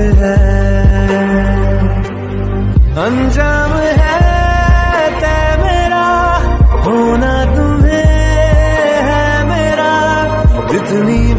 है, अंजाम है तय मेरा, होना तुम्हें है मेरा, जितनी